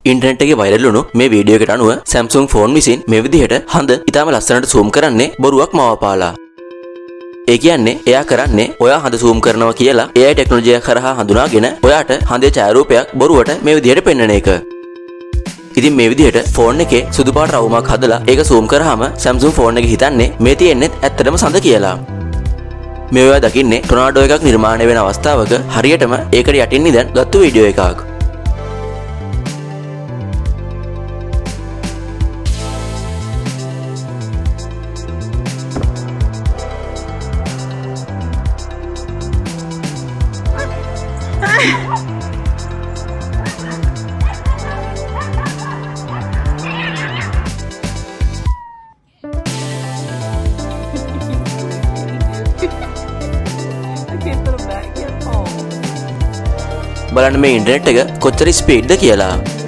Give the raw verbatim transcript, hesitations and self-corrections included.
Internet එකේ viral වුණු මේ වීඩියෝ එකට අනුව Samsung ෆෝන් විසින් මේ විදිහට හඳ ඉතාම ලස්සනට zoom කරන්නේ බොරුවක් මවාපාලා. ඒ කියන්නේ එයා කරන්නේ ඔයා හඳ zoom කරනවා කියලා A I ටෙක්නොලොජිය කරහා හඳුනාගෙන ඔයාට හඳේ ඡායාරූපයක් බොරුවට මේ විදිහට පෙන්වන එක. ඉතින් මේ විදිහට ෆෝන් එකේ සුදු පාට රවුමක් හදලා ඒක zoom කරාම Samsung ෆෝන් එකේ හිතන්නේ මේ තියෙන්නේ ඇත්තටම සඳ කියලා. මේ ඔයා දකින්නේ ටොනාඩෝ එකක් නිර්මාණය වෙන අවස්ථාවක හරියටම ඒකට යටින් ඉඳන් ගත්තු වීඩියෝ එකක්. බලන්න මේ ඉන්ටර්නෙට් එක කොච්චර ස්පීඩ්ද කියලා.